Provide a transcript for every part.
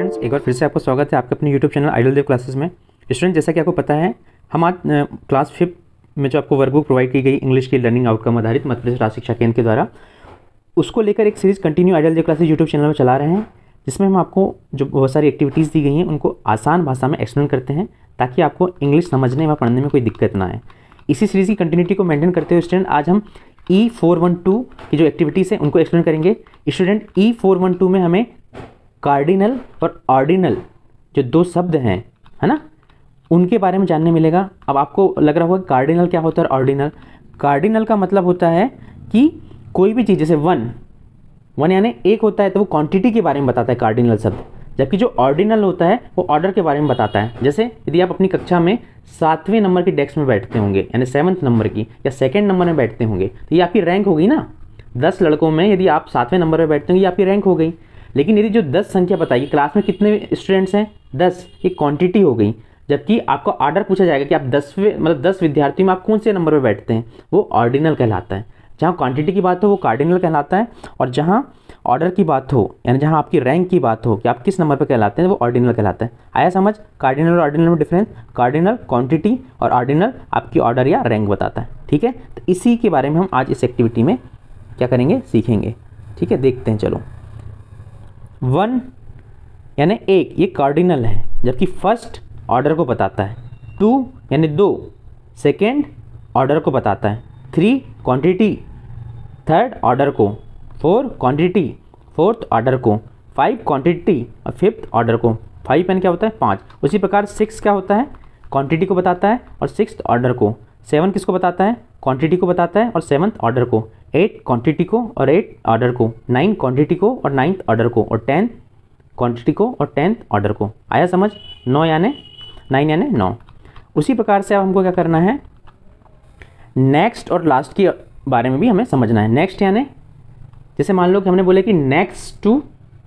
Students, एक बार फिर से आपको स्वागत है आपके अपने YouTube channel ideal Dev classes में। स्टूडेंट, जैसा कि आपको पता है, हम आज क्लास 5 में जो आपको वर्कबुक प्रोवाइड की गई इंग्लिश की लर्निंग आउटकम आधारित मध्य प्रदेश राज्य शिक्षा केंद्र के द्वारा, उसको लेकर एक series continue ideal Dev classes YouTube channel में चला रहे हैं, जिसमें हम आपको जो बहुत सारी एक्टिविटीज़ दी गई हैं उनको आसान भाषा में एक्सप्लेन करते हैं ताकि आपको इंग्लिश समझने व पढ़ने में कोई दिक्कत ना आए। इसी सीरीज़ की कंटिन्यूटी को मेंटेन करते हुए स्टूडेंट आज हम E412 की जो एक्टिविटीज़ हैं उनको एक्सप्लेन करेंगे। स्टूडेंट, E412 में हमें कार्डिनल और ऑर्डिनल जो दो शब्द हैं, है ना, उनके बारे में जानने मिलेगा। अब आपको लग रहा होगा कार्डिनल क्या होता है और ऑर्डिनल। कार्डिनल का मतलब होता है कि कोई भी चीज़, जैसे वन यानी एक होता है तो वो क्वांटिटी के बारे में बताता है कार्डिनल शब्द, जबकि जो ऑर्डिनल होता है वो ऑर्डर के बारे में बताता है। जैसे यदि आप अपनी कक्षा में 7वें नंबर की डेस्क में बैठते होंगे, यानी 7th नंबर की, या 2nd नंबर में बैठते होंगे, तो ये आपकी रैंक होगी ना। 10 लड़कों में यदि आप 7वें नंबर में बैठते होंगे, ये आपकी रैंक हो गई। लेकिन यदि जो 10 संख्या बताइए, क्लास में कितने स्टूडेंट्स हैं, 10, ये क्वांटिटी हो गई। जबकि आपको ऑर्डर पूछा जाएगा कि आप 10 विद्यार्थियों में आप कौन से नंबर पर बैठते हैं, वो ऑर्डिनल कहलाता है। जहाँ क्वांटिटी की बात हो वो कार्डिनल कहलाता है, और जहाँ ऑर्डर की बात हो, यानी जहाँ आपकी रैंक की बात हो कि आप किस नंबर पर कहलाते हैं, वो ऑर्डिनल कहलाता है। आया समझ? कार्डिनल और ऑर्डिनल में डिफरेंस। कार्डिनल क्वांटिटी और ऑर्डिनल आपकी ऑर्डर या रैंक बताता है। ठीक है, तो इसी के बारे में हम आज इस एक्टिविटी में क्या करेंगे, सीखेंगे। ठीक है, देखते हैं। चलो, 1 यानी एक, ये कार्डिनल है, जबकि फर्स्ट ऑर्डर को बताता है। 2 यानी 2, सेकेंड ऑर्डर को बताता है। 3 क्वांटिटी, थर्ड ऑर्डर को। 4 क्वांटिटी, फोर्थ ऑर्डर को। 5 क्वांटिटी और 5th ऑर्डर को। 5 यानी क्या होता है, 5। उसी प्रकार 6 क्या होता है, क्वांटिटी को बताता है और 6th ऑर्डर को। 7 किसको बताता है, क्वांटिटी को बताता है और 7th ऑर्डर को। 8 क्वांटिटी को और 8th ऑर्डर को। 9 क्वांटिटी को और 9th ऑर्डर को। और 10 क्वांटिटी को और 10th ऑर्डर को। आया समझ? 9 यानी 9। उसी प्रकार से अब हमको क्या करना है, नेक्स्ट और लास्ट के बारे में भी हमें समझना है। नेक्स्ट यानी जैसे मान लो कि हमने बोले कि नेक्स्ट टू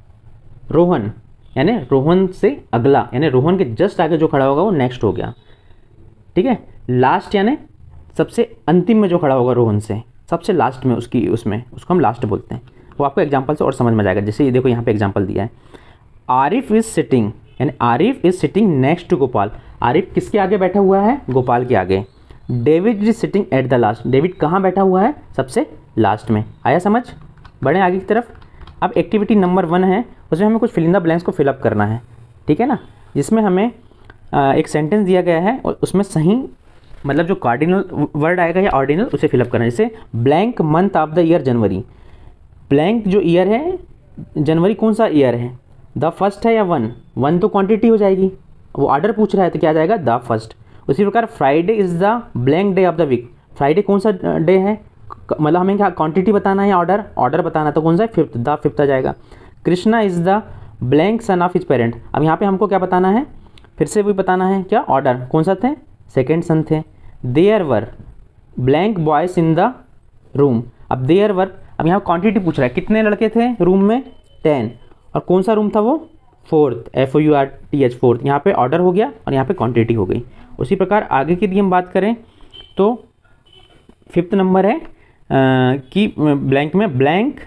रोहन, यानी रोहन से अगला, यानी रोहन के जस्ट आगे जो खड़ा होगा वो नेक्स्ट हो गया। ठीक है। लास्ट यानी सबसे अंतिम में जो खड़ा होगा रोहन से, सबसे लास्ट में उसको हम लास्ट बोलते हैं। वो आपको एग्जांपल से और समझ में जाएगा। जैसे ये देखो, यहाँ पे एग्जांपल दिया है, आरिफ इज सिटिंग, यानी Arif is sitting next to Gopal. Arif किसके आगे बैठा हुआ है, गोपाल के आगे। David is sitting at the last, David कहाँ बैठा हुआ है, सबसे लास्ट में। आया समझ? बढ़े आगे की तरफ। अब एक्टिविटी नंबर 1 है, उसमें हमें कुछ फिल इन द ब्लैंक्स को फिलअप करना है। ठीक है ना, जिसमें हमें एक सेंटेंस दिया गया है और उसमें सही मतलब जो कार्डिनल वर्ड आएगा या ऑर्डिनल, उसे फिलअप करना है। जैसे blank month of the year January. Blank जो ईयर है, जनवरी कौन सा ईयर है, द फर्स्ट है या 1 तो क्वांटिटी हो जाएगी, वो ऑर्डर पूछ रहा है तो क्या आ जाएगा, द फर्स्ट। उसी प्रकार Friday is the blank day of the week. Friday कौन सा डे है, मतलब हमें क्या क्वांटिटी बताना है या ऑर्डर बताना है, तो कौन सा है, 5th, द 5th आ जाएगा। Krishna is the blank son of his parent. अब यहाँ पे हमको क्या बताना है, फिर से वही बताना है, क्या ऑर्डर, कौन सा थे, सेकेंड सन थे। There were blank boys in the room. अब देयर वर, अब यहाँ क्वांटिटी पूछ रहा है, कितने लड़के थे रूम में, 10, और कौन सा रूम था वो, 4th, FOURTH, 4th। यहाँ पे ऑर्डर हो गया और यहाँ पे क्वांटिटी हो गई। उसी प्रकार आगे की यदि हम बात करें तो 5th नंबर है कि ब्लैंक में blank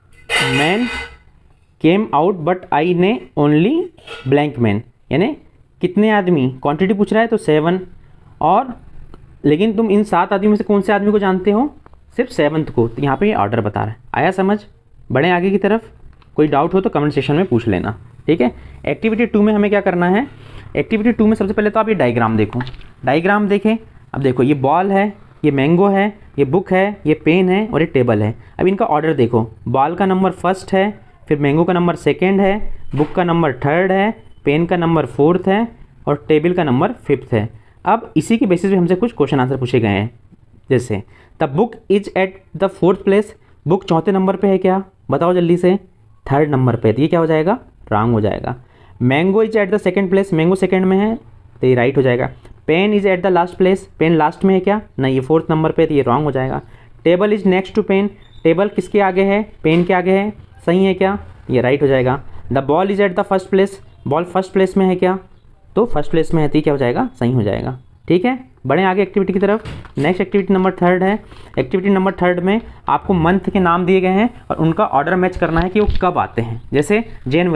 man came out but I ने ओनली ब्लैंक मैन, यानी कितने आदमी, क्वांटिटी पूछ रहा है तो 7, और लेकिन तुम इन 7 आदमी में से कौन से आदमी को जानते हो, सिर्फ 7th को। तो यहाँ पे ये ऑर्डर बता रहा है। आया समझ? बढ़े आगे की तरफ। कोई डाउट हो तो कमेंट सेक्शन में पूछ लेना। ठीक है। एक्टिविटी 2 में हमें क्या करना है, एक्टिविटी 2 में सबसे पहले तो आप ये डायग्राम देखो। डायग्राम देखें। अब देखो, ये बॉल है, ये मैंगो है, ये बुक है, ये पेन है और ये टेबल है। अब इनका ऑर्डर देखो, बॉल का नंबर 1st है, फिर मैंगो का नंबर 2nd है, बुक का नंबर 3rd है, पेन का नंबर 4th है और टेबल का नंबर 5th है। अब इसी के बेसिस पे हमसे कुछ क्वेश्चन आंसर पूछे गए हैं। जैसे the book is at the 4th place, book 4थे नंबर पे है क्या, बताओ जल्दी से, 3rd नंबर पे, तो ये क्या हो जाएगा, रॉन्ग हो जाएगा। Mango is at the 2nd place, mango 2nd में है तो ये राइट हो जाएगा। Pen is at the last place, pen last में है क्या, नहीं, ये 4th नंबर पे, तो ये रॉन्ग हो जाएगा। Table is next to pen, table किसके आगे है, पेन के आगे है, सही है क्या, ये राइट हो जाएगा। The ball is at the 1st place, ball 1st place में है क्या, तो 1st प्लेस में है, तो क्या हो जाएगा, सही हो जाएगा। ठीक है। बढ़े आगे एक्टिविटी की तरफ। नेक्स्ट एक्टिविटी नंबर 3rd है। एक्टिविटी नंबर 3rd में आपको मंथ के नाम दिए गए हैं और उनका ऑर्डर मैच करना है कि वो कब आते हैं। जैसे जनवरी,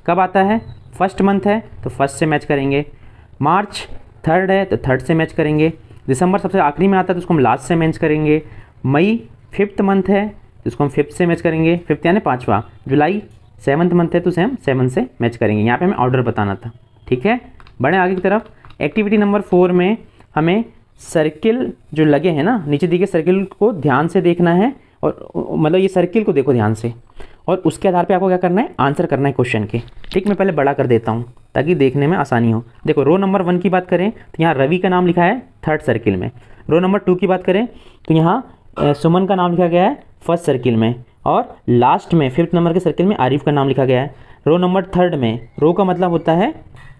कब आता है, फर्स्ट मंथ है तो फर्स्ट से मैच करेंगे, मार्च थर्ड है तो थर्ड से मैच करेंगे, दिसंबर सबसे आखिरी में आता है तो उसको हम लास्ट से मैच करेंगे, मई फिफ्थ मंथ है तो उसको हम फिफ्थ से मैच करेंगे, फिफ्थ यानी पाँचवा, जुलाई सेवन्थ मंथ है तो उसे हम सेवन से मैच करेंगे। यहाँ पे हमें ऑर्डर बताना था, ठीक है। बढ़े आगे की तरफ। एक्टिविटी नंबर 4 में हमें सर्किल जो लगे हैं ना नीचे दिए गए सर्किल को ध्यान से देखना है, और मतलब ये सर्किल को देखो ध्यान से, और उसके आधार पे आपको क्या करना है, आंसर करना है क्वेश्चन के। ठीक, मैं पहले बड़ा कर देता हूँ ताकि देखने में आसानी हो। देखो रो नंबर 1 की बात करें तो यहाँ रवि का नाम लिखा है थर्ड सर्किल में। रो नंबर 2 की बात करें तो यहाँ सुमन का नाम लिखा गया है फर्स्ट सर्किल में, और लास्ट में 5th नंबर के सर्किल में आरिफ का नाम लिखा गया है। रो नंबर 3 में, रो का मतलब होता है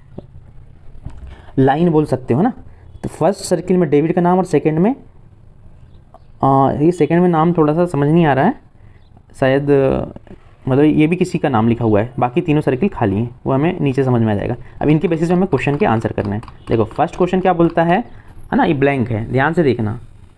लाइन बोल सकते हो ना, तो फर्स्ट सर्किल में डेविड का नाम और सेकंड में ये सेकंड में नाम थोड़ा सा समझ नहीं आ रहा है, शायद मतलब ये भी किसी का नाम लिखा हुआ है, बाकी तीनों सर्किल खाली हैं, वो हमें नीचे समझ में आ जाएगा। अब इनके बेसिस पे हमें क्वेश्चन के आंसर करना है। देखो फर्स्ट क्वेश्चन क्या बोलता है ना, ये ब्लैंक है, ध्यान से देखना।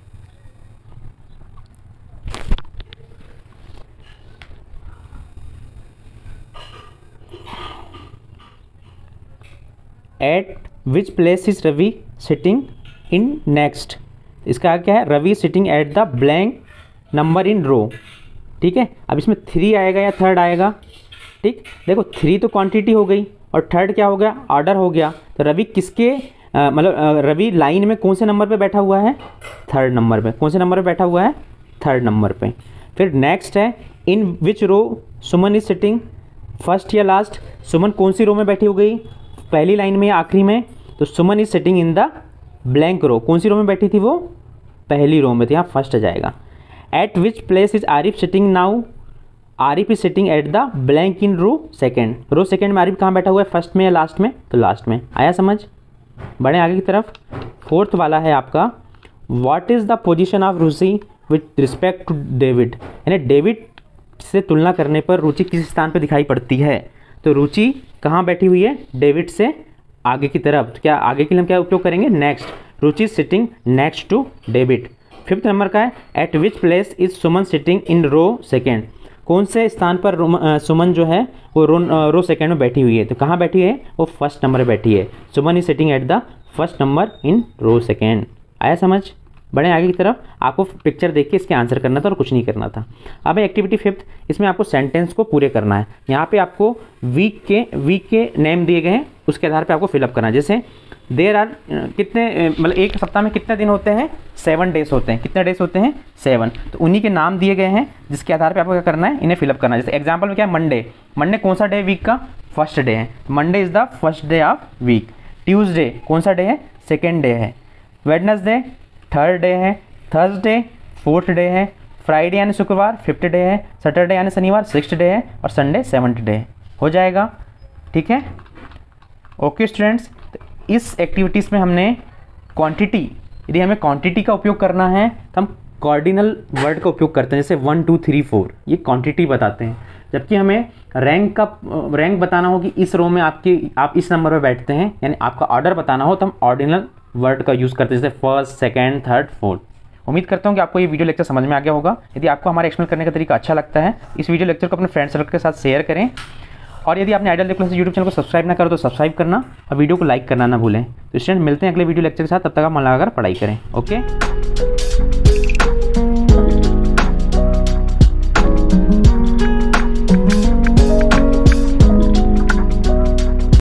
At which place is Ravi sitting in next, इसका क्या है, Ravi sitting at the blank number in row. ठीक है, अब इसमें 3 आएगा या थर्ड आएगा। ठीक, देखो 3 तो क्वांटिटी हो गई और थर्ड क्या हो गया, ऑर्डर हो गया। तो रवि किसके मतलब रवि लाइन में कौन से नंबर पे बैठा हुआ है, थर्ड नंबर पे। कौन से नंबर पे बैठा हुआ है, थर्ड नंबर पे। फिर नेक्स्ट है in which row Suman is sitting, first या लास्ट, सुमन कौन सी रो में बैठी हो गई, पहली लाइन में या आखिरी में। तो Suman is sitting in the blank row, कौन सी रो में बैठी थी वो, पहली रो में, तो यहाँ फर्स्ट आ जाएगा। At which place is Arif sitting now, Arif is sitting at the blank in row second. Row second में आरिफ कहाँ बैठा हुआ है, फर्स्ट में या लास्ट में, तो लास्ट में। आया समझ। बढ़े आगे की तरफ। फोर्थ वाला है आपका, what is the position of Ruchi with respect to David, यानी डेविड से तुलना करने पर रुचि किस स्थान पर दिखाई पड़ती है। तो रुचि कहाँ बैठी हुई है, डेविड से आगे की तरफ। तो क्या आगे के लिए हम क्या उपयोग करेंगे, next. Ruchi sitting next to David. 5th number का है, at which place is Suman sitting in row second, कौन से स्थान पर सुमन जो है वो रो सेकेंड में बैठी हुई है। तो कहाँ बैठी है, वो फर्स्ट नंबर पर बैठी है। Suman is sitting at the first number in row second. आया समझ। बढ़े आगे की तरफ। आपको पिक्चर देख के इसके आंसर करना था और कुछ नहीं करना था। अब एक्टिविटी 5th, इसमें आपको सेंटेंस को पूरे करना है। यहाँ पे आपको वीक के नेम दिए गए हैं, उसके आधार पे आपको फिलअप करना है। जैसे देर आर कितने, मतलब एक सप्ताह में कितने दिन होते हैं, 7 डेज होते हैं। कितने डेज होते हैं, 7। तो उन्हीं के नाम दिए गए हैं जिसके आधार पे आपको क्या करना है, इन्हें फिलअप करना है। जैसे एग्जांपल में क्या है, मंडे। मंडे कौन सा डे वीक का, फर्स्ट डे है। Monday is the first day of week. Tuesday कौन सा डे है, सेकेंड डे है। वेडनेसडे थर्ड डे है। थर्सडे फोर्थ डे है। फ्राइडे यानी शुक्रवार 5th डे है। सैटरडे यानी शनिवार 6th डे है। और संडे 7th डे है। हो जाएगा, ठीक है। ओके स्टूडेंट्स, इस एक्टिविटीज़ में हमने क्वांटिटी, यदि हमें क्वांटिटी का उपयोग करना है तो हम कॉर्डिनल वर्ड का उपयोग करते हैं। जैसे 1 2 3 4 ये क्वांटिटी बताते हैं। जबकि हमें रैंक बताना हो कि इस रो में आप इस नंबर पर बैठते हैं, यानी आपका ऑर्डर बताना हो, तो हम ऑर्डिनल वर्ड का यूज़ करते हैं, जैसे फर्स्ट, सेकेंड, थर्ड, फोर्थ। उम्मीद करता हूँ कि आपको ये वीडियो लेक्चर समझ में आ गया होगा। यदि आपको हमारा एक्सप्लेन करने का तरीका अच्छा लगता है, इस वीडियो लेक्चर को अपने फ्रेंड सर्कल के साथ शेयर करें। और यदि आपने ideal Dev classes YouTube channel को सब्सक्राइब ना करो तो सब्सक्राइब करना और वीडियो को लाइक करना ना भूलें। तो स्टूडेंट मिलते हैं अगले वीडियो लेक्चर के साथ, तब तक आप मन लगाकर पढ़ाई करें। ओके।